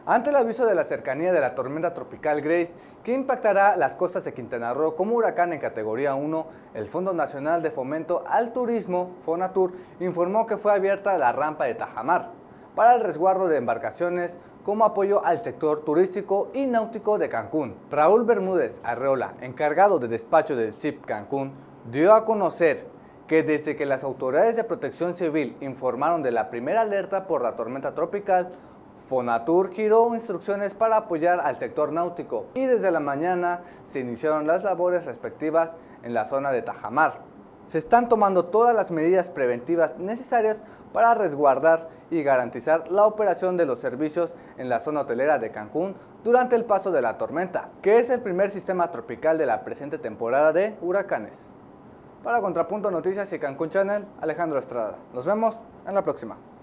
Ante el aviso de la cercanía de la tormenta tropical Grace, que impactará las costas de Quintana Roo como huracán en categoría 1, el Fondo Nacional de Fomento al Turismo, Fonatur, informó que fue abierta la rampa de Tajamar para el resguardo de embarcaciones como apoyo al sector turístico y náutico de Cancún. Raúl Bermúdez Arreola, encargado de despacho del CIP Cancún, dio a conocer que desde que las autoridades de protección civil informaron de la primera alerta por la tormenta tropical, Fonatur giró instrucciones para apoyar al sector náutico y desde la mañana se iniciaron las labores respectivas en la zona de Tajamar. Se están tomando todas las medidas preventivas necesarias para resguardar y garantizar la operación de los servicios en la zona hotelera de Cancún durante el paso de la tormenta, que es el primer sistema tropical de la presente temporada de huracanes. Para Contrapunto Noticias y Cancún Channel, Alejandro Estrada. Nos vemos en la próxima.